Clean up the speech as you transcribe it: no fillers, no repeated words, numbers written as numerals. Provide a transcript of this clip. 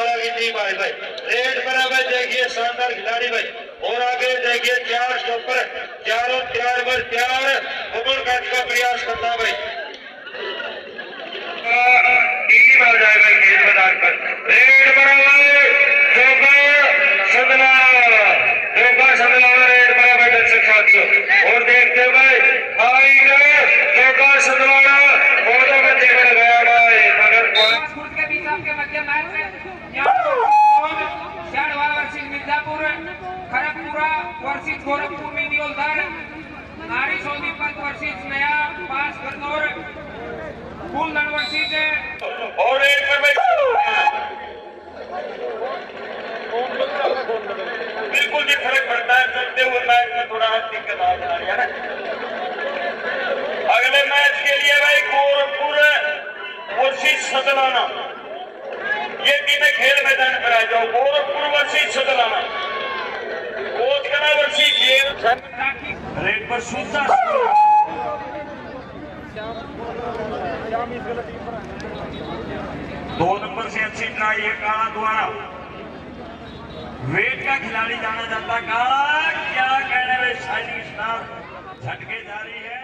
सदवाड़ा की टीम आई भाई। रेड बराबर देखिए शानदार खिलाड़ी भाई। और आगे देखिए 4 स्टॉपर, चारों तैयार पर तैयार कमल काट का प्रयास करता भाई। टीम आ जाए भाई खेल मैदान पर। रेड बराबर सदला रेड बराबर दर्शक साथियों। और देखते भाई सदवाड़ा बहुत बच्चे कर गया भाई मगर के बीच आपके मध्य match versus Mirzapur, Kharagpura versus Gorakhpur mini ओलधर, नारी सोनीपत वर्सेस नया पास गन्नौर, फूलधर वर्सेस और एक पर बिल्कुल भी फर्क पड़ता है। चलते हुए मैच में थोड़ा दिक्कत आ जा रही है ना। अगले मैच के लिए भाई गोरखपुर वर्सेस सदलाना, ये टीमें खेल मैदान पर आ जाओ। गोरखपुर वर्सेस सदलाना, कोचकरा वर्सेस रेड पर सूचा 2 नंबर से अच्छी ट्राई है काला द्वारा। वेट का खिलाड़ी जाना जाता काला, क्या कहने में शाइनिंग स्टार झटके जारी है।